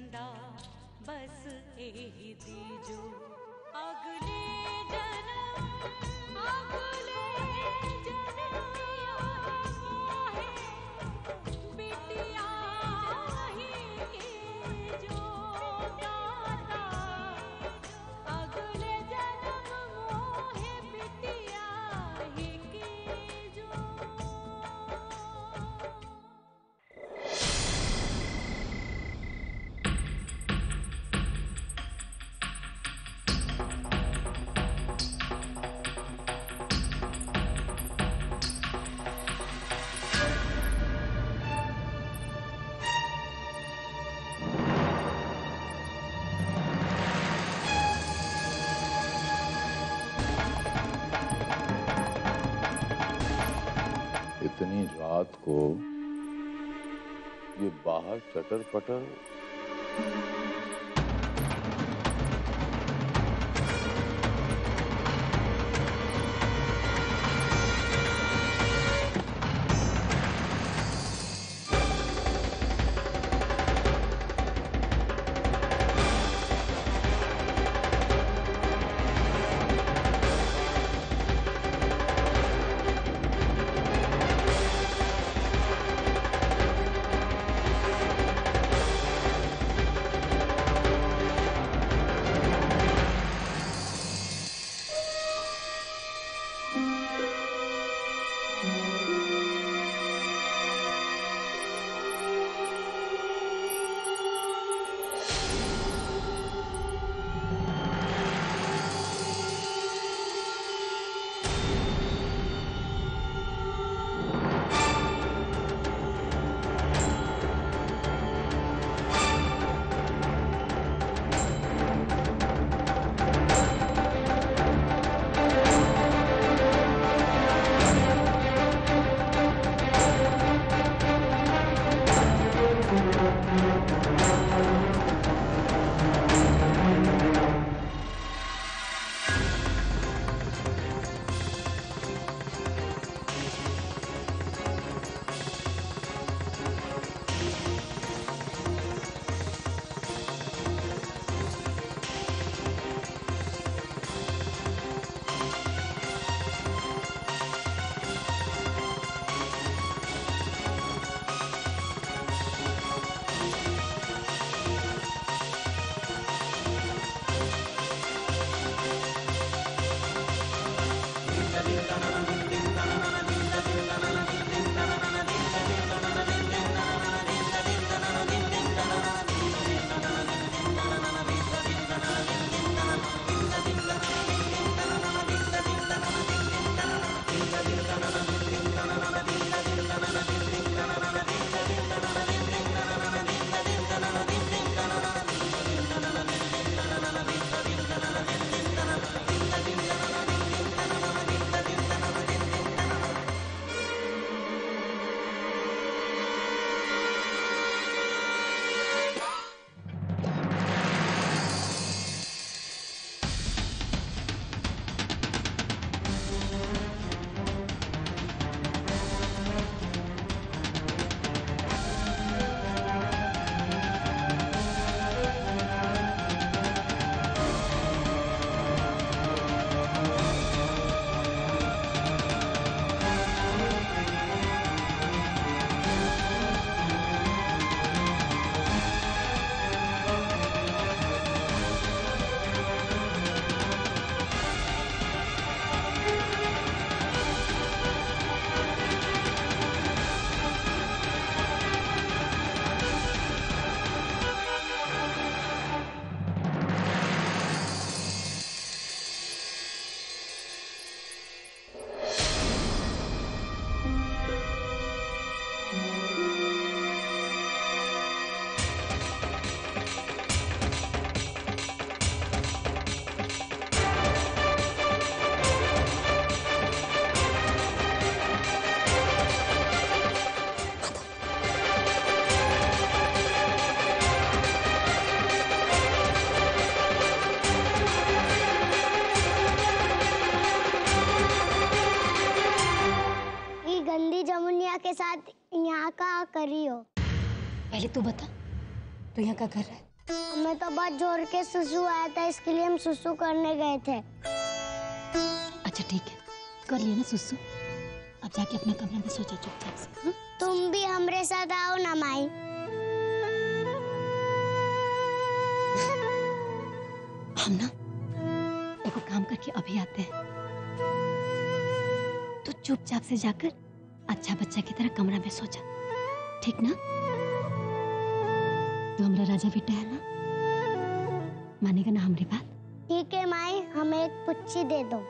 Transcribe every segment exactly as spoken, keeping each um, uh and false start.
जिंदा बस एही दीजो अगले जन्म अगले जन्म मोहे बिटिया ही के जो दाता अगले जन्म मोहे बिटिया ही के जो। इतनी रात को ये बाहर चटर पटर। भैया के साथ यहाँ का कर रही हो? पहले तू बता, तू यहाँ का कर रहा है? हमें तो बहुत जोर के सुसु आया था, इसके लिए हम सुसु करने गए थे। अच्छा ठीक है, कर लिया ना सुसु। अब जाके अपने कमरे में सो जा चुपचाप से। हाँ? तुम भी हमारे साथ आओ ना माई। हम ना देखो काम करके अभी आते हैं, तो चुपचाप से जाकर अच्छा बच्चा की तरह कमरा में सो जा, ठीक ना? तो हमारा राजा बेटा है ना, मानेगा ना हमारी बात? ठीक है माई, हमें एक पुच्ची दे दो।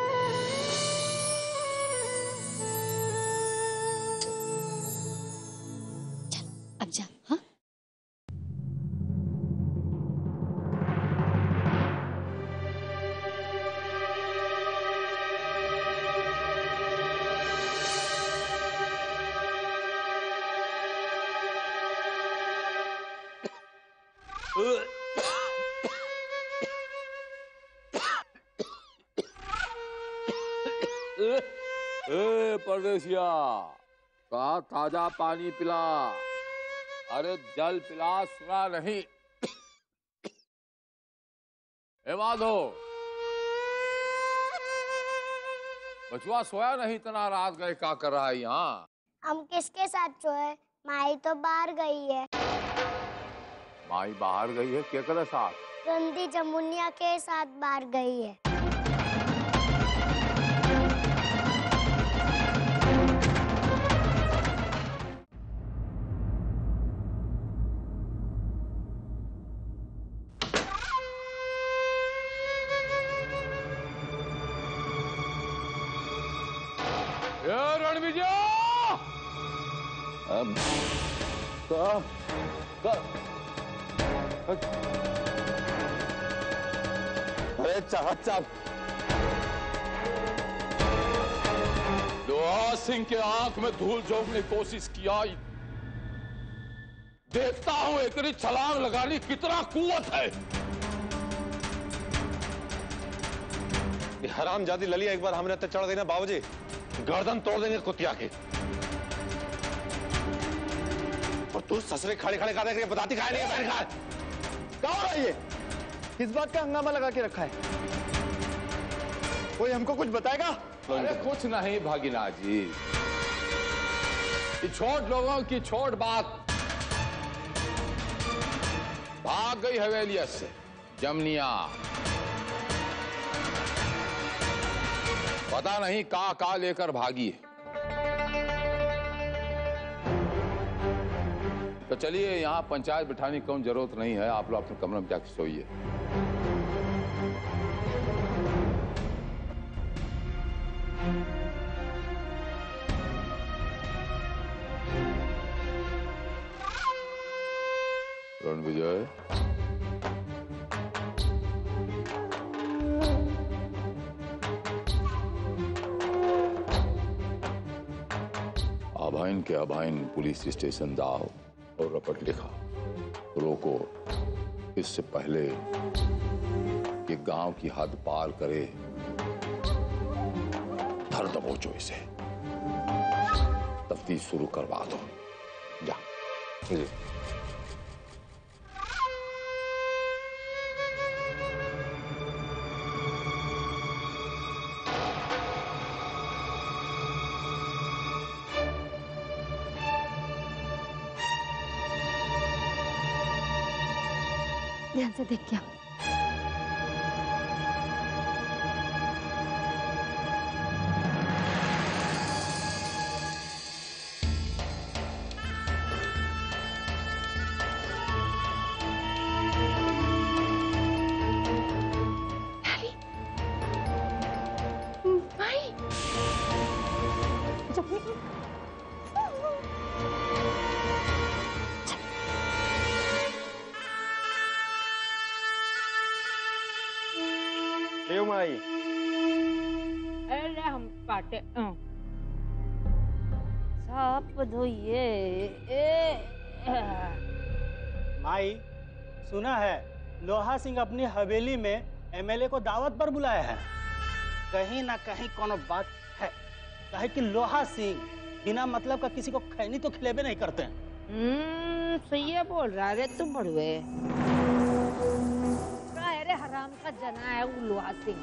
चल अब जा। हाँ ए परदेसिया, कहा ताजा पानी पिला। अरे जल पिला, सुना नहीं? ए माधो, बचुआ सोया नहीं? इतना रात गए क्या कर रहा है यहाँ? हम किसके साथ सोए? माई तो बाहर गई है। माई बाहर गई है? क्या करे साथ? गंदी जमुनिया के साथ बाहर गई है। रणविजय, अब का, का, अरे चाहत साहब, लोहा सिंह के आंख में धूल झोंकने की कोशिश किया। देखता हूं इतनी छलांग लगानी कितना कुवत है। हरामजादी ललिया एक बार हमने तो चढ़ गई ना बाबूजी, गर्दन तोड़ देंगे कुतिया के। और तू ससुरे खड़े खड़े खा देख बताती खाए नहीं है? क्या हो रहा है ये? किस बात का हंगामा लगा के रखा है? कोई हमको कुछ बताएगा? अरे कुछ नहीं भागीना जी, ये छोट लोगों की छोट बात। भाग गई हवेलियत से जमनिया, पता नहीं का का लेकर भागी है। तो चलिए, यहाँ पंचायत बिठाने की कोई जरूरत नहीं है। आप लोग अपने कमरे में जाकर सोइए। रणविजय, अभाइन के अभाइन पुलिस स्टेशन जाओ और रपट लिखा, रोको इससे पहले कि गांव की हद पार करे। धर दबोचो इसे, तफ्तीश शुरू करवा दो। जा जी। ध्यान से देख क्या। माई, अरे हम काटे साफ धोइए। माई, सुना है लोहा सिंह अपनी हवेली में एमएलए को दावत पर बुलाया है। कहीं ना कहीं कोनो बात है, कहे कि लोहा सिंह बिना मतलब का किसी को खैनी तो खिलेबे नहीं करते हैं। हम्म, सही बोल रहा है तू बड़ुए। अरे हराम का जना है वो लोहा सिंह।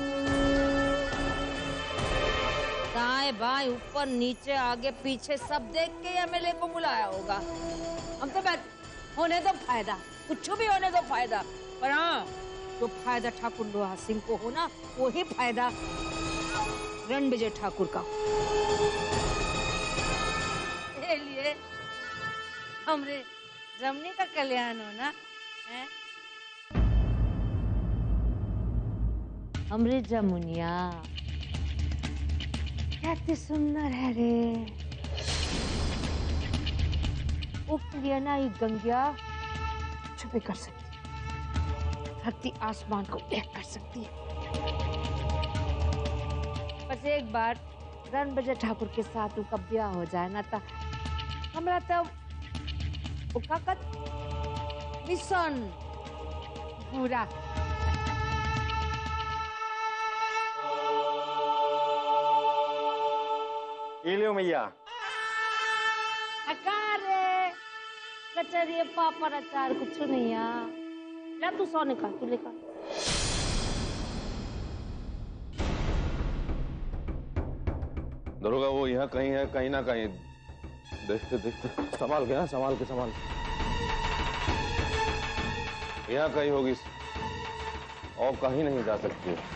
दाएं बाएं ऊपर नीचे आगे पीछे सब देख के एमएलए को बुलाया होगा। हम तो बात होने दो फायदा, कुछ भी होने दो फायदा, पर हाँ जो फायदा ठाकुर लोहा सिंह को हो ना वही फायदा रणविजय ठाकुर का। इसके लिए हमरे जमनी का कल्याण हो ना है? हमरे जमुनिया कितनी सुंदर है रे। उसके लिए ना ये गंगिया कुछ भी कर सकती है, धरती आसमान को एक कर सकती है। बस एक बार रणविजय ठाकुर के साथ उनका ब्याह हो जाए ना तो हमारा तो मिशन पूरा। लियो मैया। अकारे कचरिए पापड़ अचार कुछ नहीं यार। ला तू सौ निकाल, तू निकाल। दरोगा वो यहाँ कहीं है, कहीं ना कहीं। देखते देखते संभाल के, हाँ संभाल के संभाल। यहाँ कहीं होगी और कहीं नहीं जा सकती है।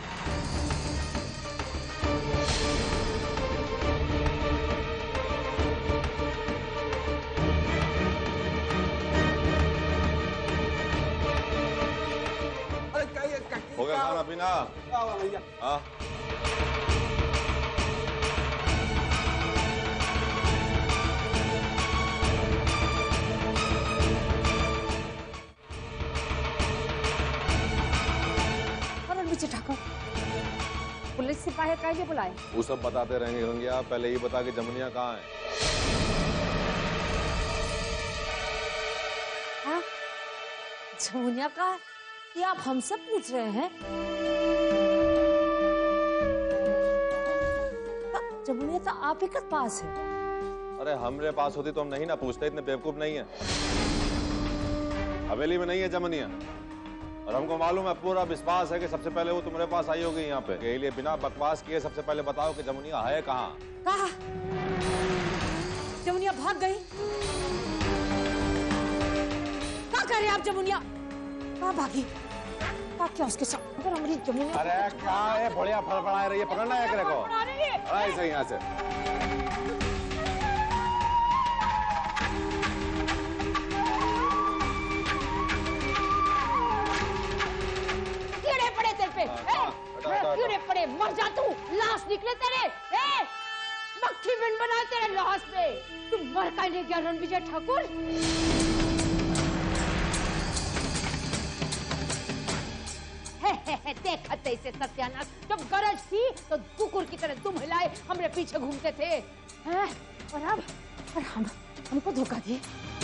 हो गया खाना पीना? हाँ ठाकुर पुलिस सिपाही कैसे बुलाए? वो सब बताते रहेंगे गंगिया, पहले ये बता के जमुनिया कहाँ है? हाँ? जमुनिया कहाँ है? ये आप हमसे पूछ रहे हैं? जमुनिया तो आप ही के पास है। अरे हमरे पास होती तो हम नहीं ना पूछते, इतने बेवकूफ नहीं है। हवेली में नहीं है जमुनिया, और हमको मालूम है, पूरा विश्वास है कि सबसे पहले वो तुम्हारे पास आई होगी यहाँ पे। यही लिए बिना बकवास किए सबसे पहले बताओ कि जमुनिया है कहाँ? कहाँ? जमुनिया भाग गई? क्या कर रहे हैं आप? जमुनिया कहाँ भागी? क्या क्या उसके साथ? अगर हमारी जमुनिया। अरे क्या है, बढ़िया फड़फड़ा रही है, पकड़ना है करे को। अरे सही यहाँ से। कीड़े पड़े, मर जा तू, लाश निकले तेरे। ए, मक्खी बिन बना तेरे लाश पे। तू मर का नहीं गया रणविजय ठाकुर? हे हे हे, देखा तैसे सत्यानाश। जब गरज थी तो कुकुर की तरह तुम हिलाए हमरे पीछे घूमते थे, हैं? और अब और हम हमको धोखा दिए।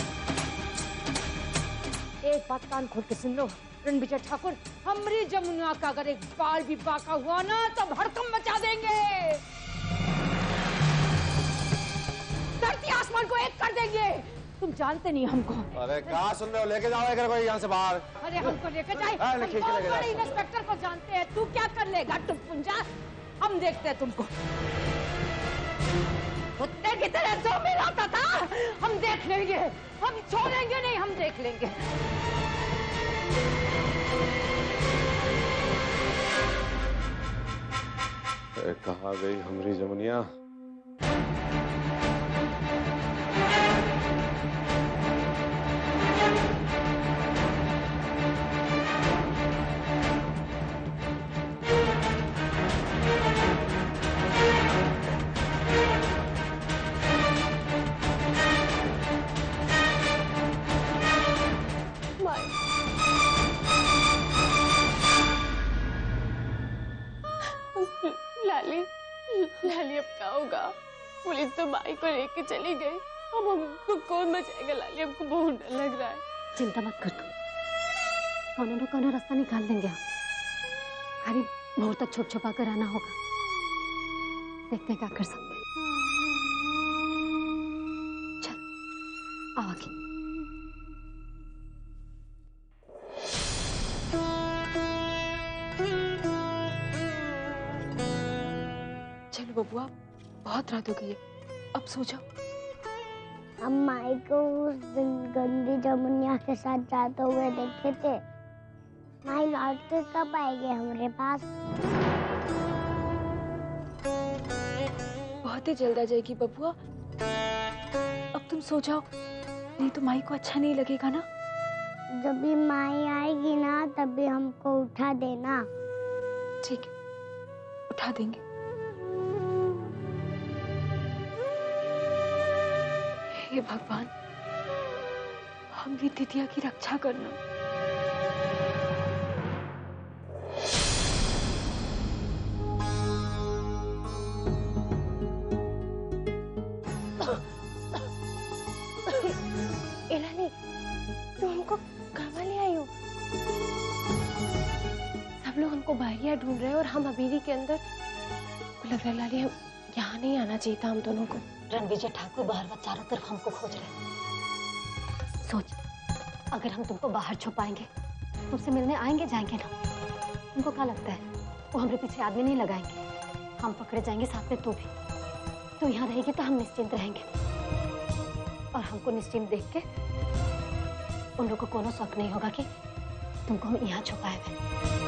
एक बात कान खोल के सुन लो रणविजय ठाकुर, हमरी जमुना का अगर एक बाल भी बाका हुआ ना तो भड़कम मचा देंगे, धरती आसमान को एक कर देंगे। तुम जानते नहीं हमको। अरे कहाँ सुन रहे हो, लेके जाओ एक कोई यहाँ से बाहर। अरे हमको लेके जाए, हम बहुत बड़े इंस्पेक्टर को जानते हैं। तू क्या कर लेगा टुप्पुंजा? हम देखते हैं तुमको। कुत्ते की तरह जो मिलाता था हम देख लेंगे, हम छोड़ेंगे नहीं, हम देख लेंगे। कहाँ गई हमारी जमुनिया? लाली, लाली अब क्या होगा? पुलिस तो माई को लेके चली गई, अब हमको कौन बचाएगा? लाली हमको बहुत डर लग रहा है। चिंता मत कर, कौन न कौन रास्ता निकाल देंगे हम। खाली भोर तक छुप छुपा कर आना होगा, देखते हैं क्या कर सकते हैं। चल आओ आगे। बबुआ, बहुत रात हो गई है, अब सो जाओ। हम माई को उस दिन गंदी जमुनिया के साथ जाते हुए देखे थे। माई लौट के कब आएगी हमारे पास? बहुत ही जल्द आ जाएगी बबुआ, अब तुम सो जाओ, नहीं तो माई को अच्छा नहीं लगेगा ना। जब भी माई आएगी ना तभी हमको उठा देना। ठीक है, उठा देंगे। हे भगवान, हमरी दिदिया की रक्षा करना। इलानी, तुम हमको कहाँ ले आई हो? सब लोग हमको बाहरिया ढूंढ रहे हैं और हम हवेली के अंदर। लग रहा है लाली, हम यहाँ नहीं आना चाहिए था हम दोनों को। रणविजय ठाकुर बाहर बाहर चारों तरफ हमको खोज रहे हैं। सोच, अगर हम तुमको बाहर छुपाएंगे, तुमसे मिलने आएंगे जाएंगे ना? तुमको क्या लगता है वो हमारे पीछे आदमी नहीं लगाएंगे? हम पकड़े जाएंगे, साथ में तू भी। तू यहाँ रहेगी तो हम निश्चिंत रहेंगे, और हमको निश्चिंत देख के उन लोगों को कोनो शक नहीं होगा कि तुमको हम यहाँ छुपाए हुए।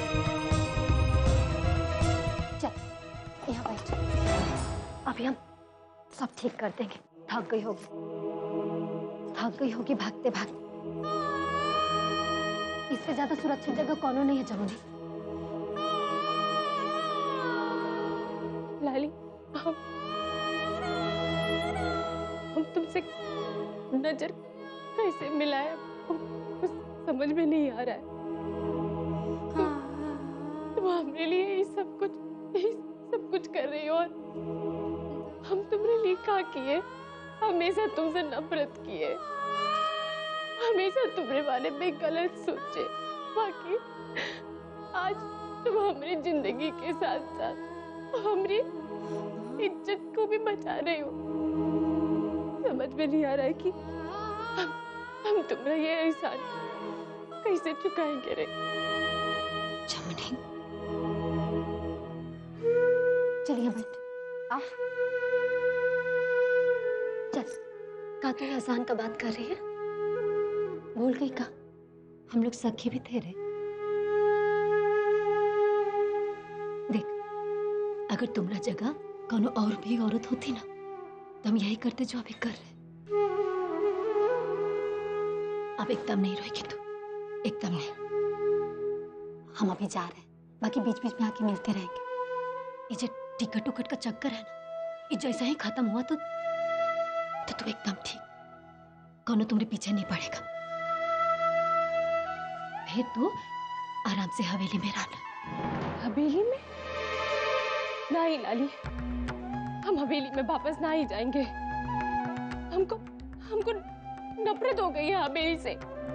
चल यहाँ बैठ, अभी हम सब ठीक कर देंगे। थक गई होगी, थक गई होगी भागते भागते। इससे ज्यादा सुरक्षित जगह कौनो नहीं है जमुनी। लाली, हम हम तुमसे नजर कैसे मिलाए, कुछ समझ में नहीं आ रहा है। तुम, तुम हमारे लिए ये सब कुछ ये सब कुछ कर रही हो, और हम तुम्हारे लिए क्या किए? हमेशा तुमसे नफरत किए, हमेशा तुम्हारे बारे में गलत सोचे। बाकी आज तुम हमारी जिंदगी के साथ साथ हमारी इज्जत को भी बचा रहे हो। समझ में नहीं आ रहा है कि हम, हम तुम्हारा ये एहसान कैसे चुकाएंगे रे। जमुनी, चलिए बैठ। आ चल, का तू एहसान का बात कर रही है? भूल गई का? हम लोग सखी भी थे रे। देख, अगर तुम्हारा जगह कोनो और भी औरत होती ना तो हम यही करते जो अभी कर रहे। अब एकदम नहीं रोएगी तू, एकदम नहीं। हम अभी जा रहे हैं, बाकी बीच बीच में आके मिलते रहेंगे। ये जो टिकट उकट का चक्कर है ना, ये जैसा ही खत्म हुआ तो तो तू एकदम ठीक, कोनो तुम्हारे पीछे नहीं पड़ेगा। फिर तू आराम से हवेली में रहना। हवेली में? नहीं लाली, हम हवेली में वापस ना ही जाएंगे। हमको हमको नफरत हो गई है हवेली से।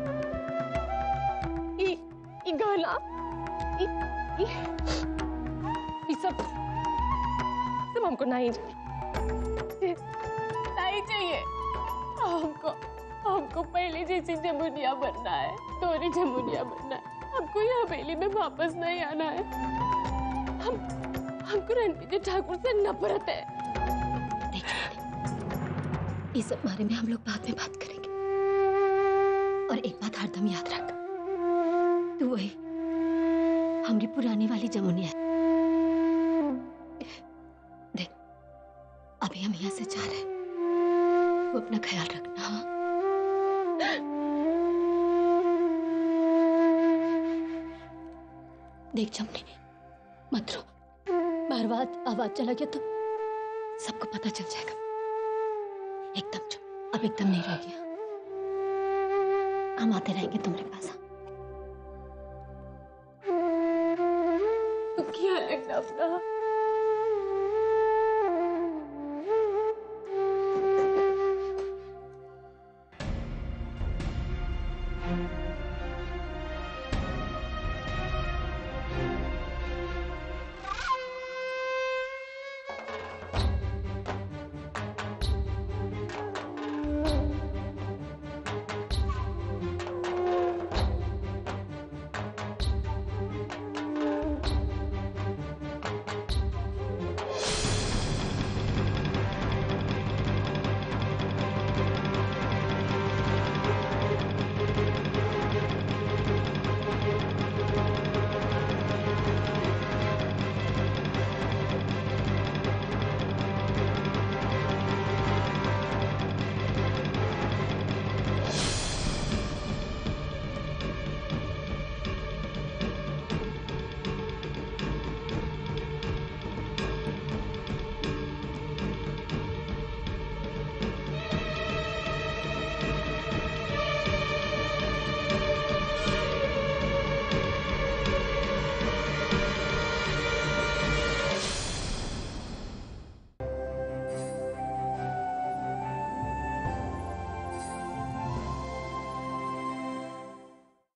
ई, ई गाना, ई, ई, ई सब सब हमको नहीं चाहिए, नहीं चाहिए। हमको हमको पहले जैसी जमुनिया बनना है, दोरी जमुनिया बनना है। हमको ये हवेली में वापस नहीं आना है। हम हमको रणविजय ठाकुर से नफरत है। देखिए, इस सब बारे में हम लोग बाद में बात करेंगे। और एक बात हरदम याद रख, तू वही हमारी पुरानी वाली जमुनिया है। देख, अभी हम यहाँ से जा रहे हैं, तू अपना ख्याल रखना। हाँ, देख जमुनी, मत रो। बार बार आवाज चला गया तो सबको पता चल जाएगा। एकदम चुप, अब एकदम नहीं रह गया। हम आते रहेंगे तुम्हारे पास। तू क्या लगना अपना